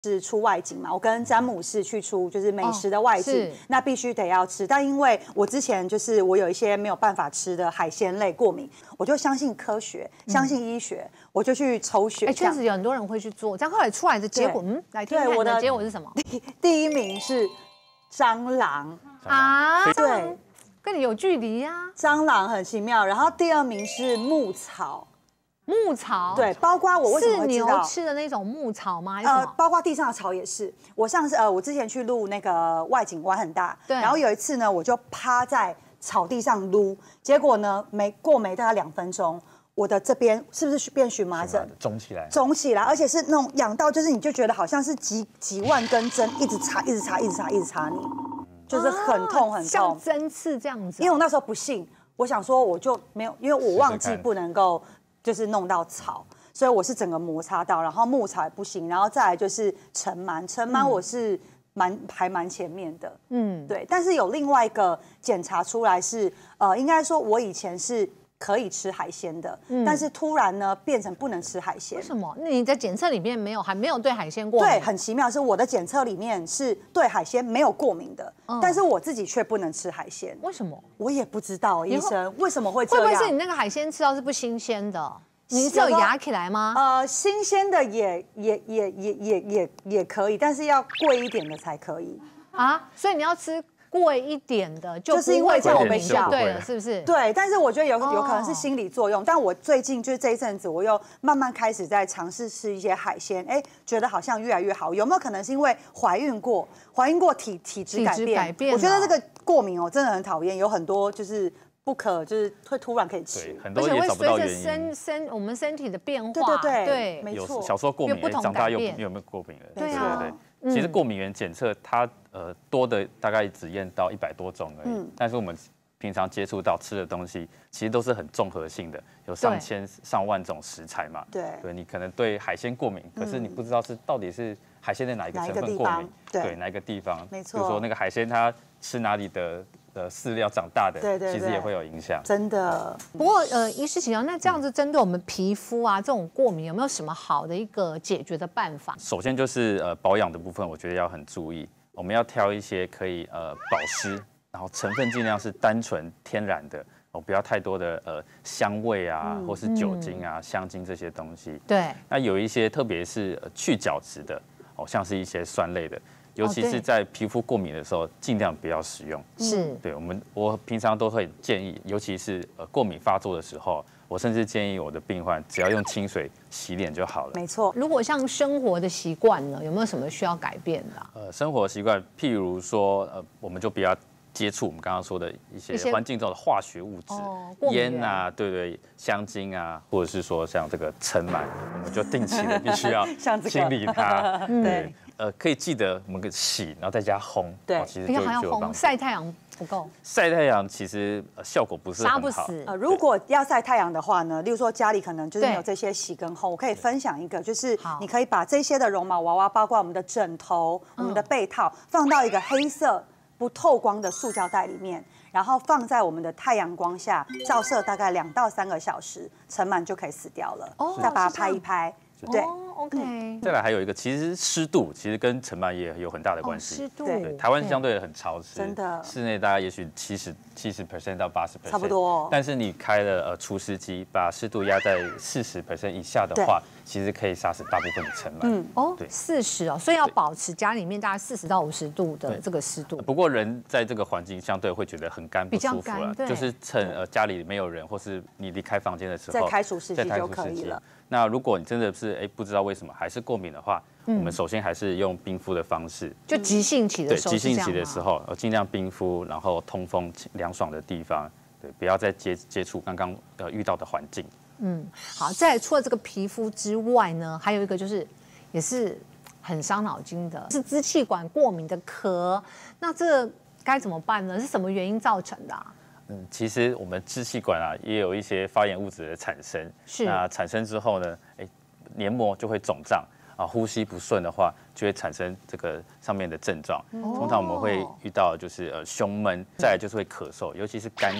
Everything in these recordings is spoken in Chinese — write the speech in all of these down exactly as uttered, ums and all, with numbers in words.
是出外景嘛，我跟詹姆士去出就是美食的外景， 哦、 那必须得要吃。但因为我之前就是我有一些没有办法吃的海鲜类过敏，我就相信科学，相信医学，嗯、我就去抽血。 哎，确实有很多人会去做，但后来出来的结果，嗯，来听看我的结果是什么？ 第第一名是蟑螂啊， 对， 跟你有距离呀、啊。 蟑螂很奇妙，然后第二名是牧草。 牧草对，包括我为什么会知道是牛吃的那种牧草吗？ 呃，包括地上的草也是。我上次呃，我之前去录那个外景玩很大， 对。 然后有一次呢，我就趴在草地上撸，结果呢，没过没大概两分钟，我的这边是不是变荨麻疹？ 肿起来， 肿起来，而且是那种痒到，就是你就觉得好像是几几万根针一直插，一直插，一直插，一直插你，就是很痛很痛， 像针刺这样子。 因为我那时候不信，我想说我就没有，因为我忘记不能够。就是弄到草，所以我是整个摩擦到，然后牧草也不行，然后再来就是尘螨，尘螨我是蛮还蛮前面的，嗯，对。但是有另外一个检查出来是，呃，应该说我以前是可以吃海鲜的，嗯、但是突然呢变成不能吃海鲜。 为什么？那你在检测里面没有，还没有对海鲜过敏？ 对，很奇妙，是我的检测里面是对海鲜没有过敏的，嗯、但是我自己却不能吃海鲜。 为什么？ 我也不知道，医生为什么会这样？ 会不会是你那个海鲜吃到是不新鲜的？你是有压起来吗？ 呃，新鲜的也也也也也也也可以，但是要贵一点的才可以啊。所以你要吃贵一点的， 就是因为这样我被笑，对了，是不是？ 对，但是我觉得有有可能是心理作用。但我最近就是这一阵子，我又慢慢开始在尝试吃一些海鲜，哎，觉得好像越来越好。有没有可能是因为怀孕过？怀孕过体体质改变？ 改变。 我觉得这个过敏哦，真的很讨厌，有很多就是。不可就是会突然可以吃， 很多也找不到原因。 而且会随着身身我们身体的变化， 对对对对， 没错。 小时候过敏，长大又又有没有过敏了？ 对对对。 其实过敏原检测它呃多的大概只验到一百多种而已，但是我们平常接触到吃的东西，其实都是很综合性的，有上千上万种食材嘛。 对， 对你可能对海鲜过敏，可是你不知道是到底是海鲜的哪一个成分过敏，对哪一个地方， 没错。 比如说那个海鲜它吃哪里的。的饲料长大的， 对对， 其实也会有影响。 真的。 不过呃，医师请教，那这样子针对我们皮肤啊这种过敏，有没有什么好的一个解决的办法？ 首先就是呃保养的部分，我觉得要很注意，我们要挑一些可以呃保湿，然后成分尽量是单纯天然的，哦，不要太多的呃香味啊，嗯、或是酒精啊、嗯、香精这些东西。 对。 那有一些特别是、呃、去角质的，哦，像是一些酸类的。尤其是在皮肤过敏的时候，尽量不要使用。 是， 对我们，我平常都会建议，尤其是呃过敏发作的时候，我甚至建议我的病患只要用清水洗脸就好了。 没错。 如果像生活的习惯呢，有没有什么需要改变的、啊？ 呃，生活习惯，譬如说，呃，我们就不要接触我们刚刚说的一些环境中的化学物质， 哦、 烟啊，对对，香精啊，或者是说像这个尘螨，我们就定期的必须要清理它。对。呃，可以记得我们洗，然后再加烘， 对， 其实就还要烘，晒太阳不够。 晒太阳其实效果不是很好。 杀不死。 呃，如果要晒太阳的话呢，例如说家里可能就是没有这些洗跟烘，我可以分享一个，就是你可以把这些的绒毛娃娃，包括我们的枕头、我们的被套，放到一个黑色不透光的塑胶袋里面，然后放在我们的太阳光下照射大概两到三个小时，尘螨就可以死掉了。哦，再把它拍一拍。对、 哦、，OK。 再来还有一个，其实湿度其实跟尘螨也有很大的关系。 湿度， 对，台湾相对很潮湿， 真的， 室内大概也许七十七十 percent 到八十 percent， 差不多。 但是你开了呃除湿机，把湿度压在四十 percent 以下的话，其实可以杀死大部分的尘螨。嗯， 哦，对，四十哦，所以要保持家里面大概四十到五十度的这个湿度。 不过人在这个环境相对会觉得很干不舒服了，就是趁呃家里没有人或是你离开房间的时候， 再开除湿机就可以了。 那如果你真的是哎不知道为什么还是过敏的话，嗯、我们首先还是用冰敷的方式， 就急性期的时候， 对，急性期的时候，尽量冰敷，然后通风凉爽的地方，对，不要再接接触刚刚呃遇到的环境。 嗯，好，再除了这个皮肤之外呢，还有一个就是也是很伤脑筋的，是支气管过敏的咳，那这该怎么办呢？是什么原因造成的、啊？ 嗯，其实我们支气管啊也有一些发炎物质的产生， 是那产生之后呢，哎，黏膜就会肿胀啊，呼吸不顺的话，就会产生这个上面的症状。哦、通常我们会遇到就是呃胸闷，再来就是会咳嗽，尤其是干咳。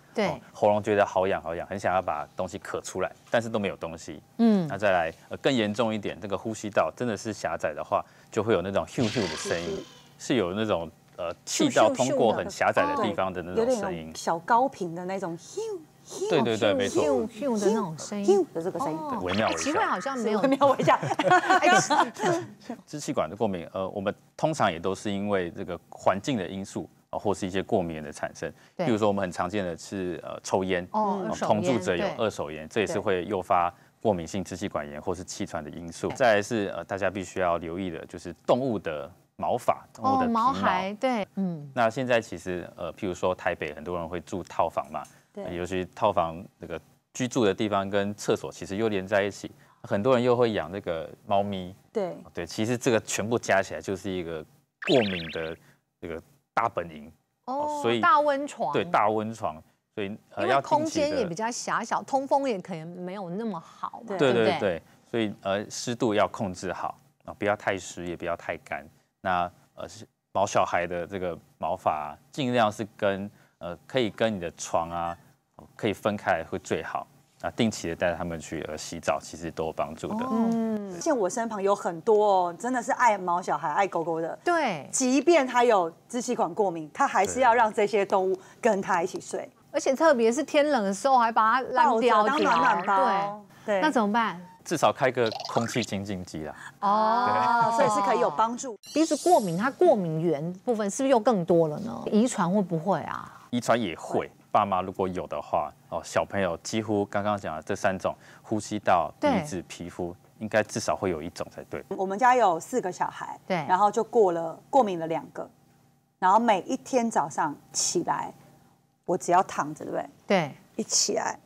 对， 哦、喉咙觉得好痒好痒，很想要把东西咳出来，但是都没有东西。嗯，那再来呃更严重一点，这个呼吸道真的是狭窄的话，就会有那种咻咻的声音，是有那种呃气道通过很狭窄的地方的那种声音， 小高频的那种咻。 对对对，没错， 咻咻的那种声音的这个声音， 惟妙惟肖。 奇怪，好像没有惟妙惟肖。 支气管的过敏，呃，我们通常也都是因为这个环境的因素，或是一些过敏的产生。比如说，我们很常见的是呃抽烟， 哦， 同住者有二手烟，这也是会诱发过敏性支气管炎或是气喘的因素。再来是呃大家必须要留意的，就是动物的毛发，动物的皮毛。 毛孩，对，嗯。 那现在其实呃，譬如说台北很多人会住套房嘛。尤其套房那个居住的地方跟厕所其实又连在一起，很多人又会养那个猫咪。 对对，其实这个全部加起来就是一个过敏的这个大本营。 哦，所以大温床。 对，大温床，所以呃因为空间也比较狭小，通风也可能没有那么好嘛。 对对对，所以呃湿度要控制好啊，不要太湿也不要太干。那呃毛小孩的这个毛发尽量是跟呃可以跟你的床啊。可以分开会最好啊，定期的带他们去呃洗澡，其实都有帮助的。 嗯，像我身旁有很多哦，真的是爱毛小孩、爱狗狗的。 对， 即便他有支气管过敏，他还是要让这些动物跟他一起睡。 而且特别是天冷的时候，还把它烂掉当暖暖包。 对，那怎么办？ 至少开个空气清净机啦。 哦，所以是可以有帮助。 鼻子过敏，它过敏源部分是不是又更多了呢？遗传会不会啊？ 遗传也会。爸妈如果有的话，哦，小朋友几乎刚刚讲的这三种，呼吸道、鼻子、皮肤，应该至少会有一种才对。 我们家有四个小孩， 对， 然后就过了过敏了两个，然后每一天早上起来，我只要躺着，对不对？ 对， 一起来，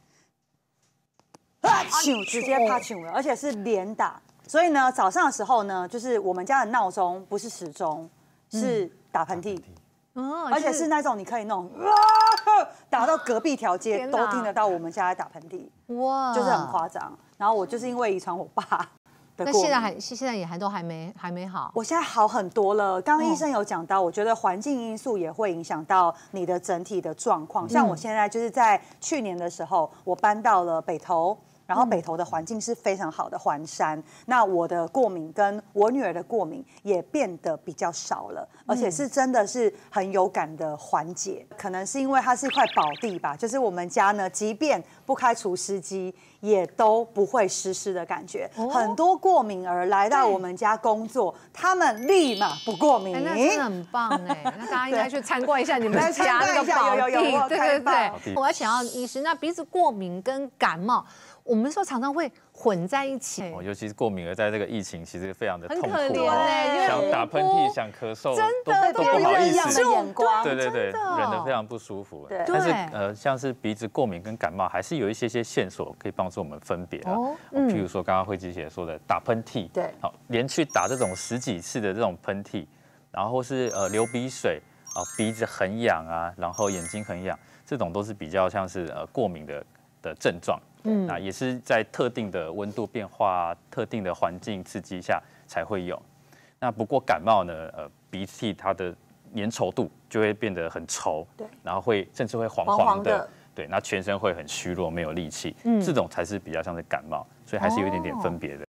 啊，啾，直接啪啾了，而且是连打。所以呢，早上的时候呢，就是我们家的闹钟不是时钟，是打喷嚏。嗯，而且是那种你可以那种打到隔壁条街都听得到我们家在打喷嚏，哇，就是很夸张。然后我就是因为遗传我爸的过敏， 那现在还现在也还都还没还没好。 我现在好很多了。刚刚医生有讲到，我觉得环境因素也会影响到你的整体的状况。像我现在就是在去年的时候，我搬到了北投。然后北投的环境是非常好的环山，那我的过敏跟我女儿的过敏也变得比较少了，而且是真的是很有感的缓解。可能是因为它是一块宝地吧，就是我们家呢，即便不开除湿机，也都不会湿湿的感觉。哦、很多过敏儿来到我们家工作，他们立马不过敏。 哎，那真的很棒哎！那大家应该去参观一下你们家那个宝地，对对对。我要请教医师，那鼻子过敏跟感冒。我们说常常会混在一起， 哦，尤其是过敏儿在这个疫情，其实非常的痛苦， 很可怜哎， 想打喷嚏、想咳嗽， 真的都不好意思， 眼光， 对对对，忍得非常不舒服。 对， 但是呃，像是鼻子过敏跟感冒，还是有一些些线索可以帮助我们分别啊。譬如说刚刚慧芝姐说的打喷嚏， 对， 好，连续打这种十几次的这种喷嚏，然后是呃流鼻水啊，鼻子很痒啊，然后眼睛很痒，这种都是比较像是呃过敏的的症状。嗯，那也是在特定的温度变化、特定的环境刺激下才会有。那不过感冒呢，呃，鼻涕它的粘稠度就会变得很稠，对，然后会甚至会黄黄的，对，那全身会很虚弱，没有力气，嗯，这种才是比较像是感冒，所以还是有一点点分别的。